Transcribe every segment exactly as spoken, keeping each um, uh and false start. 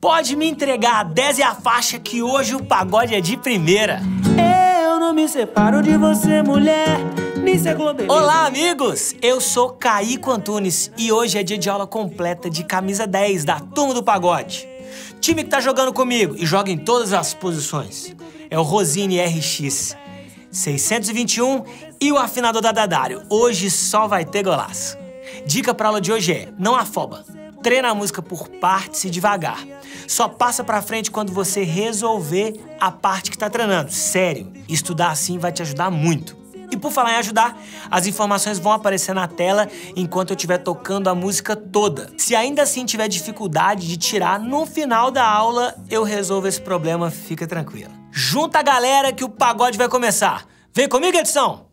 Pode me entregar, dez é a faixa que hoje o pagode é de primeira. Eu não me separo de você, mulher, nem se globeleza. Olá, amigos! Eu sou Caíco Antunes e hoje é dia de aula completa de camisa dez da Turma do Pagode. Time que tá jogando comigo e joga em todas as posições é o Rosine R X seiscentos e vinte e um e o afinador da Dadário. Hoje só vai ter golaço. Dica pra aula de hoje é: não afoba. Treina a música por partes e devagar. Só passa pra frente quando você resolver a parte que tá treinando. Sério, estudar assim vai te ajudar muito. E por falar em ajudar, as informações vão aparecer na tela enquanto eu estiver tocando a música toda. Se ainda assim tiver dificuldade de tirar, no final da aula eu resolvo esse problema, fica tranquilo. Junta a galera que o pagode vai começar. Vem comigo, edição!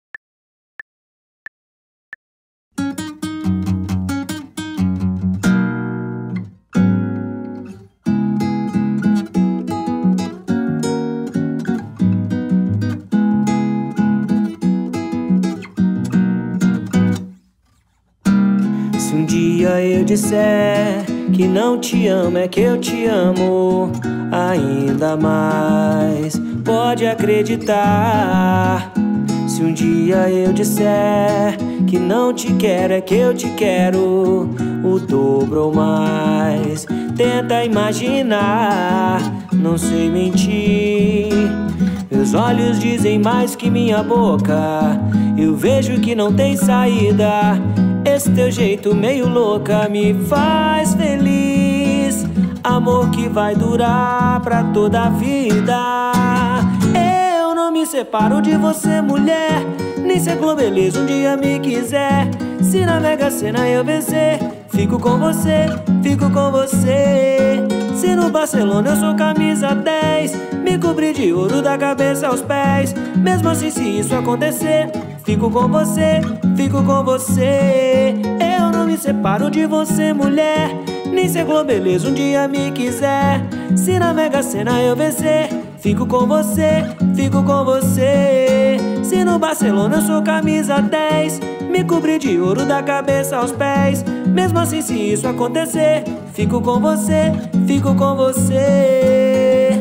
Se um dia eu disser que não te amo, é que eu te amo ainda mais. Pode acreditar. Se um dia eu disser que não te quero, é que eu te quero o dobro ou mais. Tenta imaginar, não sei mentir. Meus olhos dizem mais que minha boca. Eu vejo que não tem saída. Esse teu jeito meio louca me faz feliz. Amor que vai durar pra toda a vida. Eu não me separo de você, mulher, nem se a globeleza um dia me quiser. Se na Mega Sena eu vencer, fico com você, fico com você. Se no Barcelona eu sou camisa dez, me cobrir de ouro da cabeça aos pés. Mesmo assim, se isso acontecer, fico com você, fico com você. Eu não me separo de você, mulher, nem se a globeleza um dia me quiser. Se na Mega Sena eu vencer, fico com você, fico com você. Se no Barcelona eu sou camisa dez, me cobrir de ouro da cabeça aos pés. Mesmo assim, se isso acontecer, fico com você, fico com você.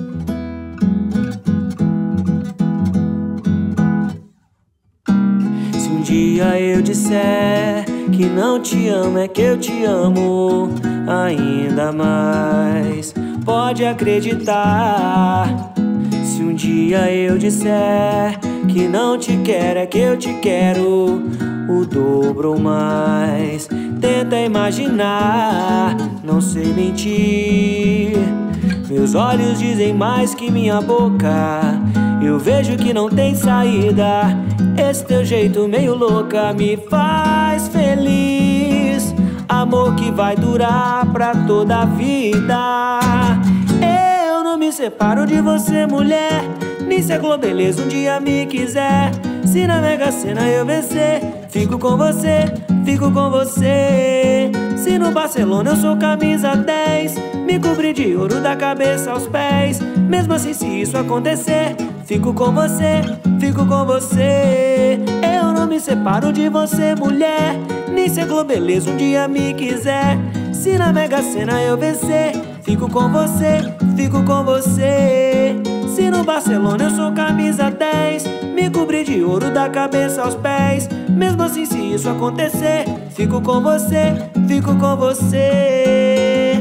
Se um dia eu disser que não te amo, é que eu te amo ainda mais. Pode acreditar. Se um dia eu disser que não te quero, é que eu te quero o dobro ou mais. Tenta imaginar, não sei mentir. Meus olhos dizem mais que minha boca. Eu vejo que não tem saída. Esse teu jeito meio louca me faz feliz. Amor que vai durar pra toda a vida. Eu não me separo de você, mulher, nem se a globeleza um dia me quiser. Se na Mega Sena eu vencer, fico com você, fico com você. Se no Barcelona eu sou camisa dez, me cobrir de ouro da cabeça aos pés. Mesmo assim, se isso acontecer, fico com você, fico com você. Eu não me separo de você, mulher, nem se a globeleza um dia me quiser. Se na Mega Sena eu vencer, fico com você, fico com você. Se no Barcelona eu sou camisa dez, me cobrir de ouro da cabeça aos pés. Mesmo assim, se isso acontecer, fico com você, fico com você.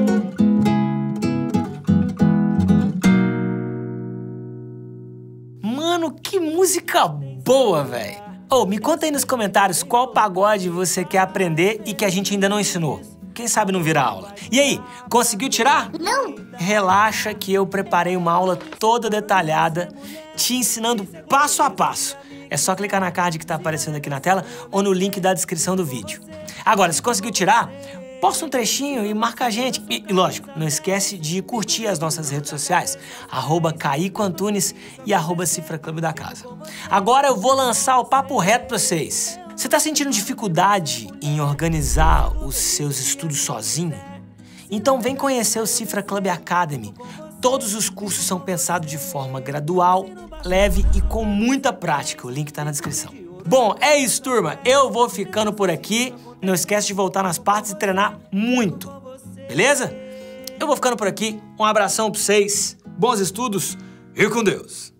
Mano, que música boa, velho! Oh, me conta aí nos comentários qual pagode você quer aprender e que a gente ainda não ensinou. Quem sabe não vira aula. E aí, conseguiu tirar? Não! Relaxa que eu preparei uma aula toda detalhada, te ensinando passo a passo. É só clicar na card que tá aparecendo aqui na tela ou no link da descrição do vídeo. Agora, se conseguiu tirar, posta um trechinho e marca a gente. E, e lógico, não esquece de curtir as nossas redes sociais, arroba Caíco Antunes e arroba Cifra Clube da Casa. Agora eu vou lançar o papo reto pra vocês. Você tá sentindo dificuldade em organizar os seus estudos sozinho? Então vem conhecer o Cifra Club Academy. Todos os cursos são pensados de forma gradual, leve e com muita prática. O link tá na descrição. Bom, é isso, turma. Eu vou ficando por aqui. Não esquece de voltar nas partes e treinar muito. Beleza? Eu vou ficando por aqui. Um abração pra vocês. Bons estudos e com Deus.